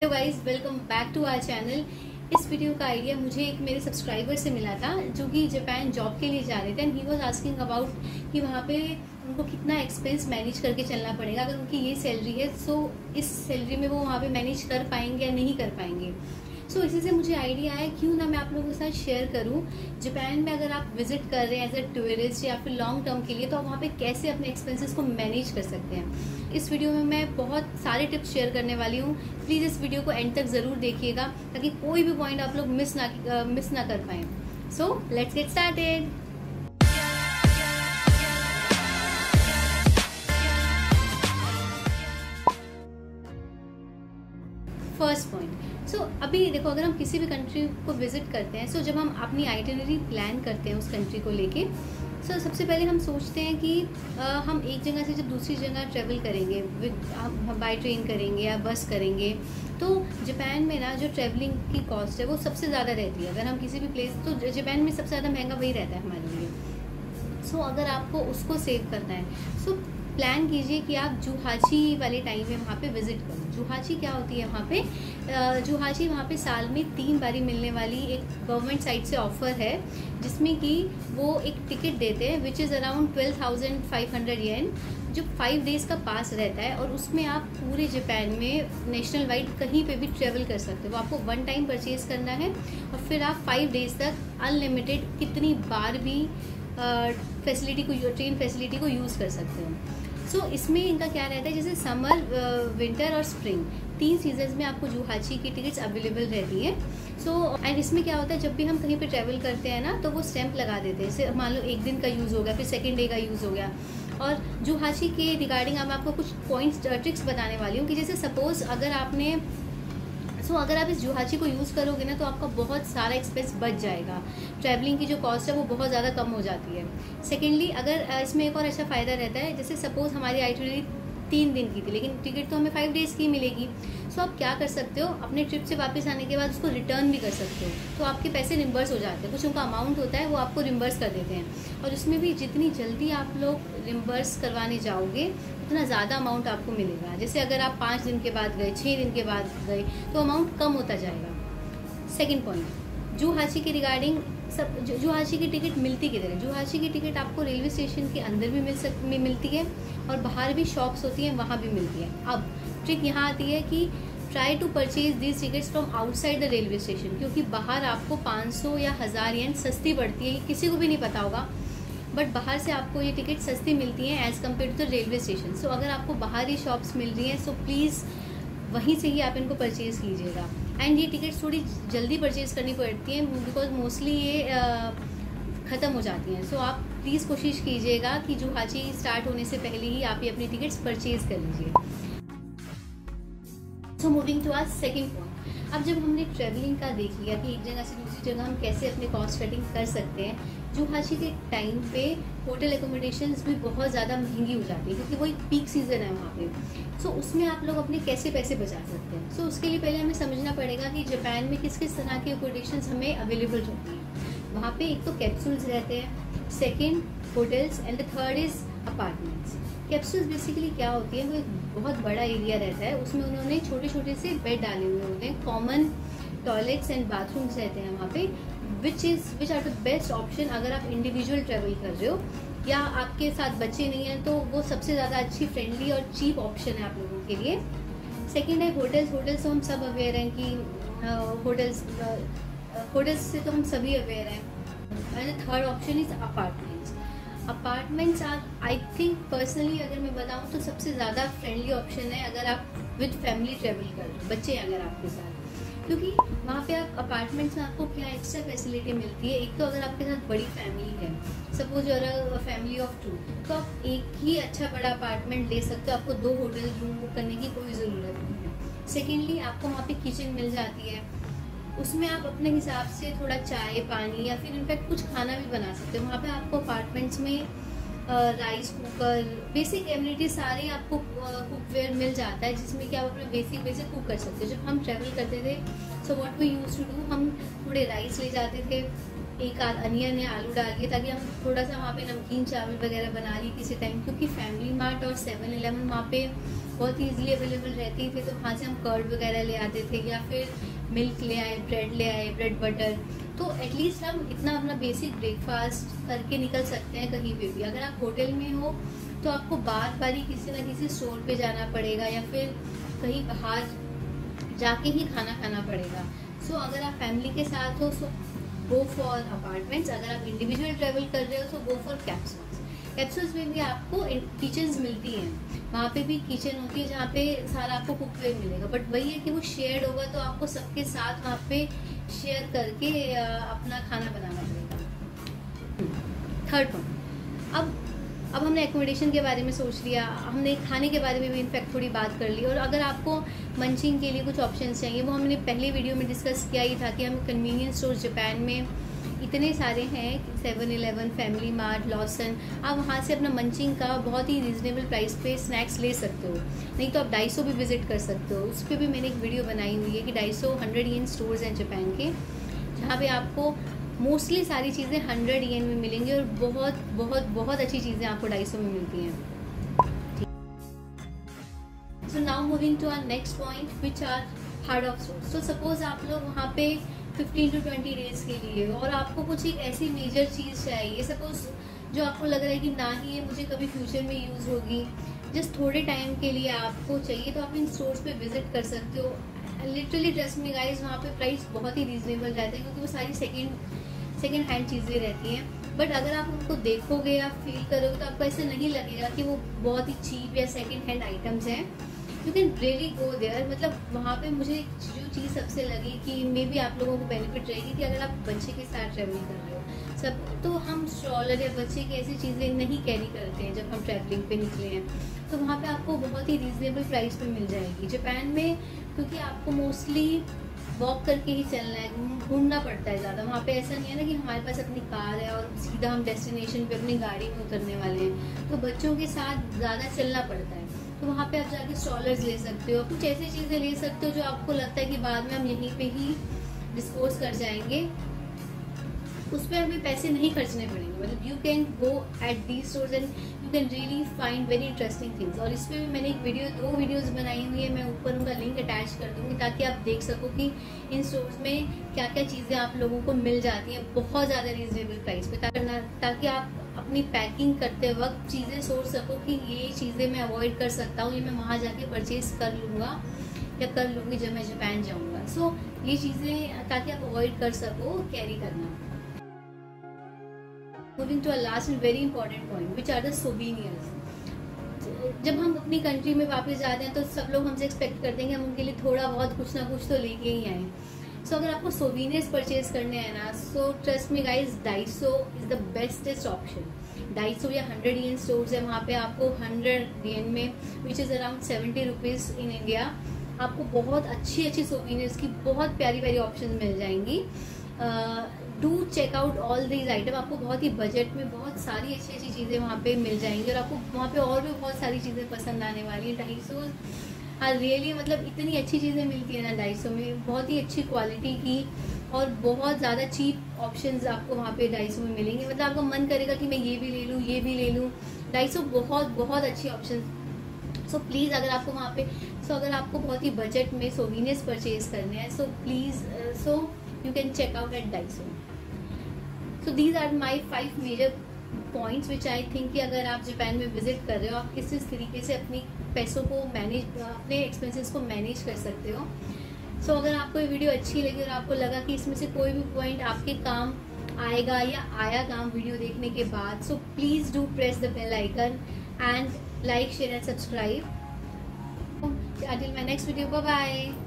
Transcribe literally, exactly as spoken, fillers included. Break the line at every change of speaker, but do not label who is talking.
Hello guys, welcome back to our channel. इस video का idea मुझे एक मेरे सब्सक्राइबर से मिला था जो कि जापान जॉब के लिए जा रहे थे and he was asking about कि वहाँ पे उनको कितना एक्सपेंस मैनेज करके चलना पड़ेगा। अगर उनकी ये सैलरी है सो इस सैलरी में वो वहाँ पे मैनेज कर पाएंगे या नहीं कर पाएंगे। सो so, इसी से मुझे आइडिया आया क्यों ना मैं आप लोगों के साथ शेयर करूं। जापान में अगर आप विजिट कर रहे हैं एज ए टूरिस्ट या फिर लॉन्ग टर्म के लिए तो आप वहाँ पे कैसे अपने एक्सपेंसेस को मैनेज कर सकते हैं। इस वीडियो में मैं बहुत सारे टिप्स शेयर करने वाली हूँ। प्लीज़ इस वीडियो को एंड तक ज़रूर देखिएगा ताकि कोई भी पॉइंट आप लोग मिस ना मिस ना कर पाएँ। So let's get started. First point, so अभी देखो, अगर हम किसी भी कंट्री को विजिट करते हैं, सो so, जब हम अपनी आइटिनरी प्लान करते हैं उस कंट्री को लेके, सो so, सबसे पहले हम सोचते हैं कि आ, हम एक जगह से जब दूसरी जगह ट्रेवल करेंगे, हम बाई ट्रेन करेंगे या बस करेंगे, तो जापान में ना जो ट्रैवलिंग की कॉस्ट है वो सबसे ज़्यादा रहती है। अगर हम किसी भी प्लेस, तो जापान में सबसे ज़्यादा महंगा वही रहता है हमारे लिए। सो so, अगर आपको उसको सेव करना है, सो so, प्लान कीजिए कि आप जुहाची वाले टाइम में वहाँ पे विजिट करें। जुहाची क्या होती है वहाँ पे? जुहाची वहाँ पे साल में तीन बारी मिलने वाली एक गवर्नमेंट साइड से ऑफ़र है जिसमें कि वो एक टिकट देते हैं which is around twelve thousand five hundred yen, जो फाइव डेज़ का पास रहता है और उसमें आप पूरे जापान में नेशनल वाइड कहीं पे भी ट्रेवल कर सकते हो। वो आपको वन टाइम परचेज़ करना है और फिर आप फाइव डेज़ तक अनलिमिटेड कितनी बार भी फैसिलिटी को, ट्रेन फैसिलिटी को यूज़ कर सकते हो। सो so, इसमें इनका क्या रहता है, जैसे समर, विंटर और स्प्रिंग, तीन सीजन्स में आपको जुहाची की टिकट्स अवेलेबल रहती है। सो so, एंड इसमें क्या होता है, जब भी हम कहीं पे ट्रैवल करते हैं ना तो वो स्टैंप लगा देते हैं। जैसे मान लो एक दिन का यूज़ हो गया, फिर सेकेंड डे का यूज़ हो गया। और जुहाची के रिगार्डिंग अब मैं आपको कुछ पॉइंट्स, ट्रिक्स बताने वाली हूँ कि जैसे सपोज़ अगर आपने सो so, अगर आप इस जुहाची को यूज़ करोगे ना तो आपका बहुत सारा एक्सपेंस बच जाएगा। ट्रैवलिंग की जो कॉस्ट है वो बहुत ज़्यादा कम हो जाती है। सेकेंडली, अगर इसमें एक और अच्छा फ़ायदा रहता है, जैसे सपोज़ हमारी आइटिनरी तीन दिन की थी लेकिन टिकट तो हमें फाइव डेज़ की मिलेगी। सो आप क्या कर सकते हो, अपने ट्रिप से वापस आने के बाद उसको रिटर्न भी कर सकते हो, तो आपके पैसे रिम्बर्स हो जाते हैं। कुछ उनका अमाउंट होता है वो आपको रिम्बर्स कर देते हैं और उसमें भी जितनी जल्दी आप लोग रिम्बर्स करवाने जाओगे उतना ज़्यादा अमाउंट आपको मिलेगा। जैसे अगर आप पाँच दिन के बाद गए, छः दिन के बाद गए तो अमाउंट कम होता जाएगा। सेकेंड पॉइंट, जुहाची के रिगार्डिंग, सब जुहाची की टिकट मिलती किधर है? जुहाची की टिकट आपको रेलवे स्टेशन के अंदर भी मिल सक में मिलती है और बाहर भी शॉप्स होती हैं, वहाँ भी मिलती है। अब ट्रिक यहाँ आती है कि try to purchase this tickets from outside the railway station, क्योंकि बाहर आपको पाँच सौ या हज़ार येन सस्ती पड़ती है, किसी को भी नहीं पता होगा, बट बाहर से आपको ये टिकट सस्ती मिलती हैं as compare to the railway station. So अगर आपको बाहर ही शॉप्स मिल रही हैं सो प्लीज़ वहीं से ही आप इनको परचेज़ कीजिएगा। एंड ये टिकट थोड़ी जल्दी परचेज़ करनी पड़ती हैं बिकॉज मोस्टली ये ख़त्म हो जाती हैं। सो आप प्लीज़ कोशिश कीजिएगा कि जुहाची स्टार्ट होने से पहले ही आप ये अपनी टिकट्स परचेज़ कर लीजिए। So moving to our second point, अब जब हमने ट्रैवलिंग का देख लिया कि एक जगह से दूसरी जगह हम कैसे अपने कॉस्ट कटिंग कर सकते हैं, जुहाची के टाइम पे होटल एकोमोडेशंस भी बहुत ज़्यादा महंगी हो जाती है क्योंकि वो एक पीक सीज़न है वहाँ पे। सो so, उसमें आप लोग अपने कैसे पैसे बचा सकते हैं। सो so, उसके लिए पहले हमें समझना पड़ेगा कि जापान में किस किस तरह के एकोमोडेशंस हमें अवेलेबल होती हैं। वहाँ पे एक तो कैप्सूल्स रहते हैं, second hotels and the third is apartments. Capsules basically क्या होती है, वो एक बहुत बड़ा एरिया रहता है, उसमें उन्होंने छोटे छोटे से बेड डाले हुए होते हैं, कॉमन टॉयलेट्स एंड बाथरूम्स रहते हैं वहाँ पे, which is which are the best option अगर आप इंडिविजुअल ट्रैवल कर रहे हो या आपके साथ बच्चे नहीं हैं, तो वो सबसे ज़्यादा अच्छी, फ्रेंडली और चीप ऑप्शन है आप लोगों के लिए। सेकेंड है होटल्स। होटल्स तो हम सब अवेयर हैं कि होटल्स होटल्स से तो हम सभी अवेयर हैं। And third option is apartments. Apartments are, I think personally अगर मैं बताऊँ तो सबसे ज़्यादा फ्रेंडली ऑप्शन है अगर आप विद फैमिली ट्रैवल कर रहे हो, बच्चे अगर आपके साथ, क्योंकि वहाँ पे आप अपार्टमेंट्स में आपको क्या एक्स्ट्रा फैसिलिटी मिलती है। एक तो अगर आपके साथ बड़ी फैमिली है, suppose you're a family of two, तो आप एक ही अच्छा बड़ा अपार्टमेंट ले सकते हो, आपको दो होटल रूम बुक करने की कोई ज़रूरत नहीं है। सेकेंडली, आपको वहाँ पे किचन मिल जाती है, उसमें आप अपने हिसाब से थोड़ा चाय, पानी या फिर इनफैक्ट कुछ खाना भी बना सकते हो। वहाँ पे आपको अपार्टमेंट्स में राइस कुकर, बेसिक एमिनिटी सारे आपको कुकवेयर मिल जाता है जिसमें कि आप अपने बेसिक बेसिक कुक कर सकते हो। जब हम ट्रैवल करते थे so what we used to do, हम थोड़े राइस ले जाते थे, एक आध अनियन या आलू डाल के, ताकि हम थोड़ा सा वहाँ पे नमकीन चावल वगैरह बना लिए किसी टाइम, क्योंकि फैमिली मार्ट और सेवन इलेवन वहाँ पे बहुत ईजिली अवेलेबल रहती थे, तो वहाँ से हम कर्ड वगैरह ले आते थे, या फिर मिल्क ले आए, ब्रेड ले आए, ब्रेड बटर। तो एटलीस्ट हम इतना अपना बेसिक ब्रेकफास्ट करके निकल सकते हैं कहीं पे भी। अगर आप होटल में हो तो आपको बार बार ही किसी ना किसी स्टोर पे जाना पड़ेगा, या फिर कहीं बाहर जाके ही खाना खाना पड़ेगा। सो so, अगर आप फैमिली के साथ हो सो गो फॉर अपार्टमेंट्स, अगर आप इंडिविजुअल ट्रेवल कर रहे हो तो गो फॉर कैप्सूल्स। कैप्सूल्स में भी आपको किचन्स मिलती हैं, वहाँ पे भी किचन होती है जहाँ पे सारा आपको कुकवेयर मिलेगा, बट वही है कि वो शेयर्ड होगा, तो आपको सबके साथ वहाँ पे शेयर करके अपना खाना बनाना पड़ेगा। थर्ड पॉइंट, अब अब हमने एकोमोडेशन के बारे में सोच लिया, हमने खाने के बारे में भी इनफैक्ट थोड़ी बात कर ली, और अगर आपको मंचिंग के लिए कुछ ऑप्शंस चाहिए, वो हमने पहले वीडियो में डिस्कस किया ही था कि हम कन्वीनियंस स्टोर जापान में इतने सारे हैं, Seven Eleven, Family Mart, Lawson, आप वहाँ से अपना मंचिंग का बहुत ही रीजनेबल प्राइस पे स्नैक्स ले सकते हो। नहीं तो आप डाइसो भी विजिट कर सकते हो, उस पर भी मैंने एक वीडियो बनाई हुई है कि डाइसो हंड्रेड येन स्टोर्स हैं जापान के, जहाँ पे आपको मोस्टली सारी चीज़ें हंड्रेड येन में मिलेंगी, और बहुत बहुत बहुत अच्छी चीज़ें आपको डाइसो में मिलती हैं। So now moving to our next point which are Hard Off stores. तो सपोज आप लोग वहाँ पे फिफ्टीन टू ट्वेंटी डेज के लिए, और आपको कुछ एक ऐसी मेजर चीज़ चाहिए, सपोज जो आपको लग रहा है कि ना ही ये मुझे कभी फ्यूचर में यूज़ होगी, जस्ट थोड़े टाइम के लिए आपको चाहिए, तो आप इन स्टोर्स पे विजिट कर सकते हो। लिटरली ट्रस्ट मी गाइस, वहाँ पे प्राइस बहुत ही रीजनेबल रहते हैं, क्योंकि वो सारी सेकेंड सेकेंड हैंड चीज़ें रहती हैं। बट अगर आप उनको देखोगे या फील करोगे तो आपको ऐसा नहीं लगेगा कि वो बहुत ही चीप या सेकेंड हैंड आइटम्स हैं। You can really go there. मतलब वहाँ पे मुझे जो चीज़ सबसे लगी कि मे बी आप लोगों को बेनिफिट रहेगी कि अगर आप बच्चे के साथ ट्रैवलिंग कर रहे हो सब, तो हम स्ट्रॉलर या बच्चे की ऐसी चीज़ें नहीं कैरी करते हैं जब हम ट्रैवलिंग पे निकले हैं, तो वहाँ पे आपको बहुत ही रीजनेबल प्राइस पे मिल जाएगी जापान में, क्योंकि आपको मोस्टली वॉक करके ही चलना है, घूमना पड़ता है ज़्यादा। वहाँ पे ऐसा नहीं है ना कि हमारे पास अपनी कार है और सीधा हम डेस्टिनेशन पे अपनी गाड़ी में उतरने वाले हैं, तो बच्चों के साथ ज़्यादा चलना पड़ता है। तो वहाँ पे आप जाके स्ट्रॉलर्स ले सकते हो, कुछ ऐसी चीज़ें ले सकते हो जो आपको लगता है कि बाद में हम यहीं पे ही डिस्पोज कर जाएंगे, उस पर हमें पैसे नहीं खर्चने पड़ेंगे। मतलब you can go at the stores and you can really find very interesting things. और इस पर भी मैंने एक वीडियो दो वीडियोस बनाई हुई है, मैं ऊपर उनका लिंक अटैच कर दूंगी ताकि आप देख सको कि इन स्टोर्स में क्या क्या चीज़ें आप लोगों को मिल जाती हैं बहुत ज़्यादा रीजनेबल प्राइस पे, ताकि आप अपनी पैकिंग करते वक्त चीज़ें सोच सको कि ये चीज़ें मैं अवॉइड कर सकता हूँ, ये मैं वहाँ जाके परचेज कर लूँगा या कर लूँगी जब मैं जापान जाऊँगा। सो so, ये चीज़ें ताकि आप अवॉइड कर सको कैरी करना। Moving to a last and very important point, which are the souvenirs. जब हम अपनी कंट्री में वापस जाते हैं तो सब लोग हमसे एक्सपेक्ट करते हैं कि हम उनके लिए थोड़ा बहुत कुछ ना कुछ तो लेके ही आए। सो so, अगर आपको सोवीनियर्स परचेज करने हैं ना, so trust me guys, Daiso is the bestest option. Daiso या हंड्रेड येन स्टोर्स है, वहाँ पे आपको हंड्रेड येन में which is around seventy rupees in India, आपको बहुत अच्छी अच्छी सोवीनियर्स की बहुत प्यारी प्यारी ऑप्शन मिल जाएंगी। Do check out all these item, आपको बहुत ही बजट में बहुत सारी अच्छी अच्छी चीज़ें वहाँ पे मिल जाएंगी, और आपको वहाँ पे और भी बहुत सारी चीज़ें पसंद आने वाली है। डाइसो हाँ रियली मतलब इतनी अच्छी चीज़ें मिलती है ना डाइसो में, बहुत ही अच्छी क्वालिटी की और बहुत ज़्यादा चीप ऑप्शंस आपको वहाँ पे डाइसो में मिलेंगे। मतलब आपका मन करेगा कि मैं ये भी ले लूँ ये भी ले लूँ। डाइसो बहुत बहुत अच्छी ऑप्शन। सो प्लीज़ अगर आपको वहाँ पे सो so, अगर आपको बहुत ही बजट में सोवीनियर्स परचेज करने हैं, so please so you can check out at Daiso. So these are my five major points which I think कि अगर आप जापान में विजिट कर रहे हो, आप किस किस तरीके से अपनी पैसों को मैनेज, अपने एक्सपेंसेस को मैनेज कर सकते हो। सो so, अगर आपको ये वीडियो अच्छी लगी और आपको लगा कि इसमें से कोई भी पॉइंट आपके काम आएगा या आया काम वीडियो देखने के बाद, so please do press the bell icon and like, share and subscribe. Until my next video, bye bye.